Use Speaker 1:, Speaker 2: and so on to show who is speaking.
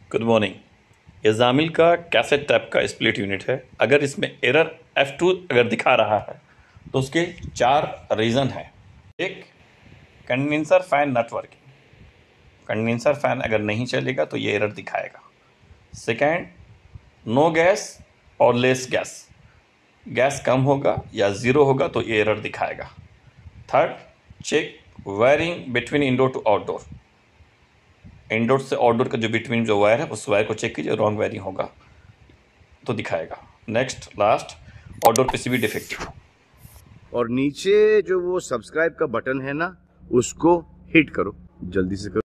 Speaker 1: Good morning. ये जामिल का कैसेट टाइप का स्प्लिट यूनिट है। अगर इसमें एरर F2 अगर दिखा रहा है तो उसके 4 रीज़न है। एक, condenser fan not working. Condenser fan अगर नहीं चलेगा तो ये एरर दिखाएगा। सेकेंड, नो गैस और लेस गैस। गैस कम होगा या ज़ीरो होगा तो ये एरर दिखाएगा। Third, check wiring between indoor to outdoor. Indoor से आउटडोर का जो बिटवीन जो वायर है उस वायर को चेक कीजिए, रॉन्ग वायरिंग होगा तो दिखाएगा। Next last, outdoor PCB defective.
Speaker 2: और नीचे जो वो सब्सक्राइब का बटन है ना, उसको हिट करो, जल्दी से करो।